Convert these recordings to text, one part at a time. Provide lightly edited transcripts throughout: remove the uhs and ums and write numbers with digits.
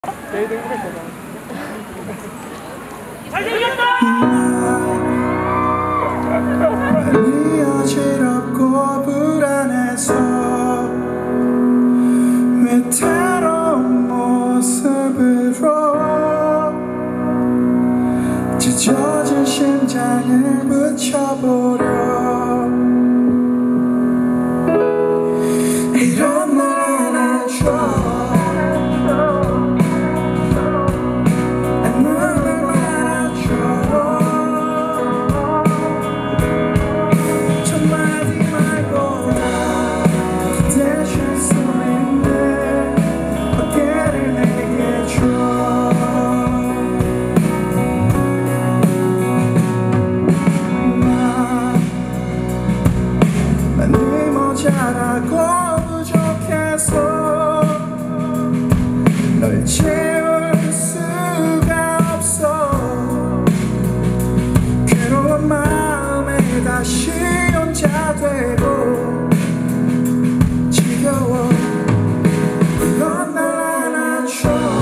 내일 행복할 거다. 잘생겼다! 많이 어지럽고 불안해서 외로운 모습으로 찢어진 심장을 붙여보려 이런 날 안아줘 잘하고 부족해서 널 채울 수가 없어 괴로운 마음에 다시 혼자 되고 지겨워 넌 날 안아줘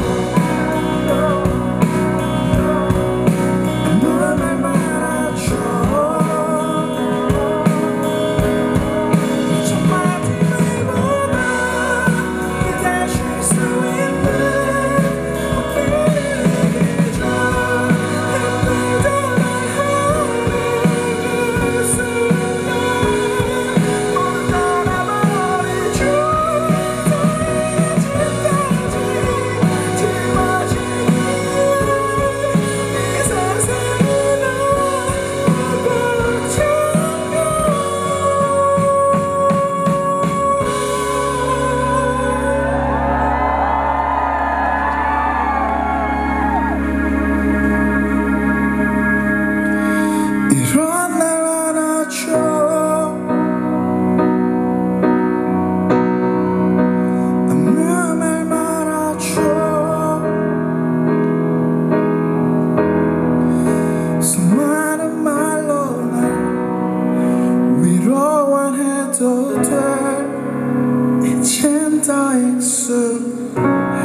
이런 날 안아줘 아무 말 말아줘 수많은 말로 날 위로만 해도 돼 이젠 더 익숙해